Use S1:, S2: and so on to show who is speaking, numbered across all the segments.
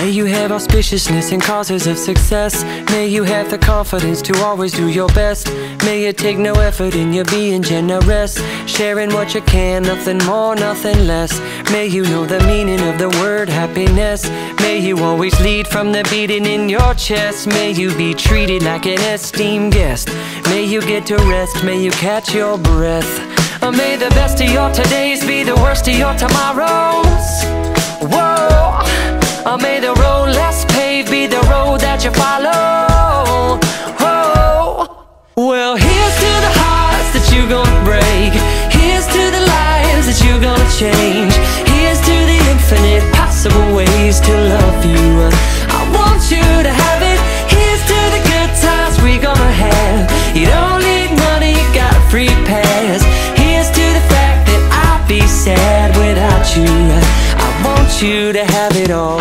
S1: May you have auspiciousness and causes of success. May you have the confidence to always do your best. May you take no effort in your being generous, sharing what you can, nothing more, nothing less. May you know the meaning of the word happiness. May you always lead from the beating in your chest. May you be treated like an esteemed guest. May you get to rest, may you catch your breath. May the best of your todays be the worst of your tomorrows. Whoa. May the road less paved be the road that you follow. Oh, well, here's to the hearts that you're gonna break. Here's to the lives that you're gonna change. Here's to the infinite possible ways to love you. I want you to have it. Here's to the good times we're gonna have. You don't need money, you got a free pass. Here's to the fact that I'd be sad without you. I want you to have it all.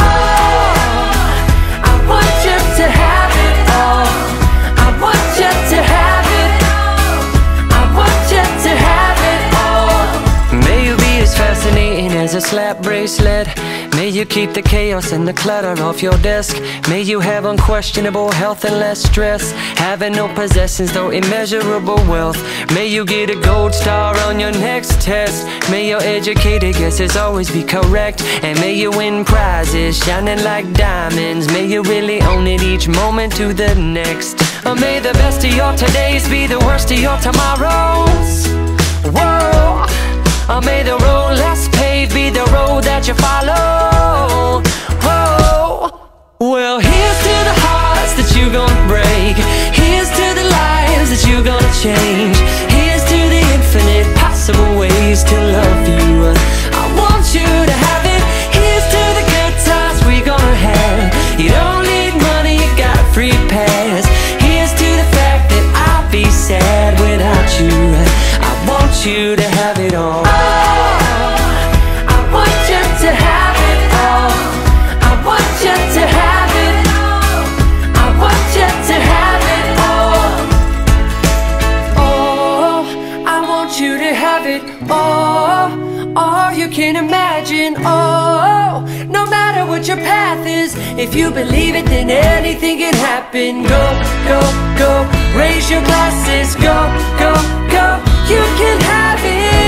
S1: I want you to have it all. I want you to have it. I want you to have it all. May you be as fascinating as a slap bracelet. May you keep the chaos and the clutter off your desk. May you have unquestionable health and less stress. Having no possessions though immeasurable wealth. May you get a gold star on your next test. May your educated guesses always be correct. And may you win prizes shining like diamonds. May you really own it each moment to the next. May the best of your todays be the worst of your tomorrows. Whoa. May the road less paved be the road that you follow. Oh, well, here's to the hearts that you're gonna break. Here's to the lives that you're gonna change. Here's to the infinite possible ways to love you. I want you to have it. Here's to the good times we're gonna have. You don't need money, you got a free pass. Here's to the fact that I'll be sad without you. I want you to have it all. All you can imagine. Oh, no matter what your path is, if you believe it, then anything can happen. Go, go, go, raise your glasses. Go, go, go, you can have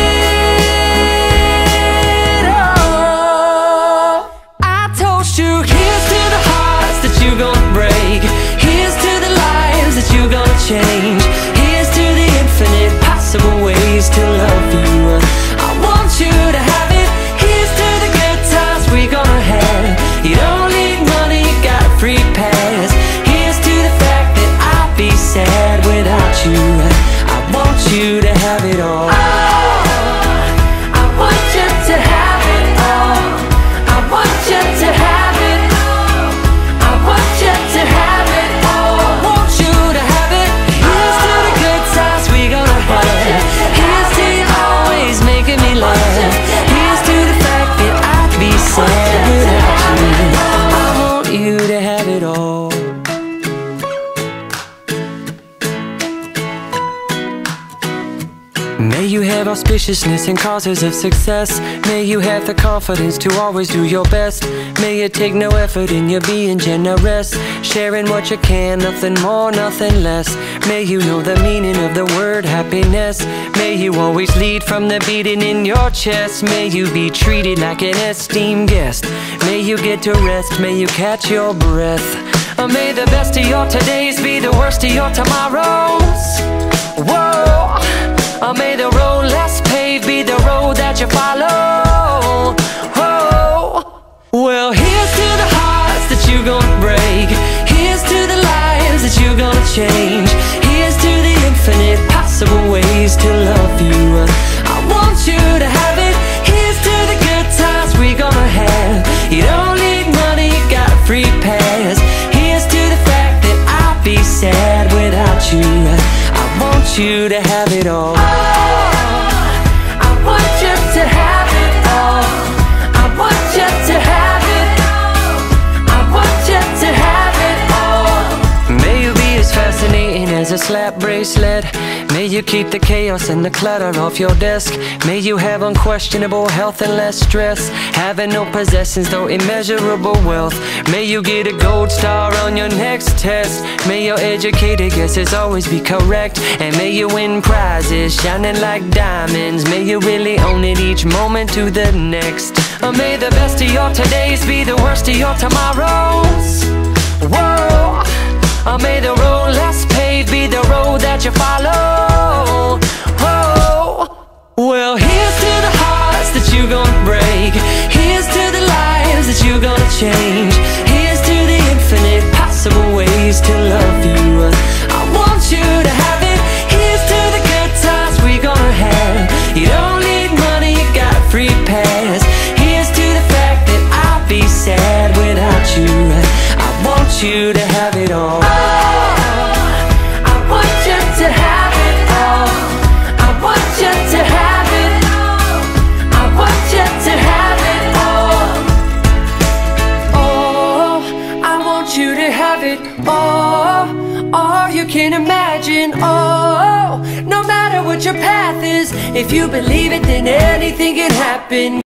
S1: it. Oh, I toast you. Here's to the hearts that you're gonna break. Here's to the lives that you're gonna change. Here's to the infinite possible ways to love you. I want you to have it. Here's to the good times we're gonna have. You don't need money, you got a free pass. Here's to the fact that I'll be sad without you. I want you to have it all. I want you to have it all. I want you to have it. I want you to have it all. I want you to have it. Here's to the good times we're gonna have. Here's to you always making me laugh. Here's to the fact that I'd be sad without you. I want you to have it all. May you have auspiciousness and causes of success. May you have the confidence to always do your best. May you take no effort in your being generous, sharing what you can, nothing more, nothing less. May you know the meaning of the word happiness. May you always lead from the beating in your chest. May you be treated like an esteemed guest. May you get to rest, may you catch your breath. May the best of your todays be the worst of your tomorrows. Whoa. May the road less paved be the road that you follow. Oh, well, here's to the hearts that you're gonna break. Here's to the lives that you're gonna change. Here's to the infinite possible ways to love you. I want you to have it. Here's to the good times we're gonna have. You don't need money, you got a free pass. Here's to the fact that I'll be sad without you. I want you to have it all. I want you to have it all. I want you to have it. I want you to have it all. May you be as fascinating as a slap bracelet. May you keep the chaos and the clutter off your desk. May you have unquestionable health and less stress. Having no possessions though immeasurable wealth. May you get a gold star on your next test. May your educated guesses always be correct. And may you win prizes shining like diamonds. May you really own it each moment to the next. Or may the best of your todays be the worst of your tomorrows. Whoa. Or may the road less paved be the road that you follow. Oh. Well, here's to the hearts that you're gonna break. Here's to the lives that you're gonna change. Here's to the infinite possible ways to love you. I want you to have it. Here's to the good times we're gonna have. You don't need money, you got a free pass. Here's to the fact that I'll be sad without you. I want you to have it all. I want you to have it all. I want you to have it all. I want you to have it all. Oh, I want you to have it all. All you can imagine. Oh, no matter what your path is, if you believe it, then anything can happen.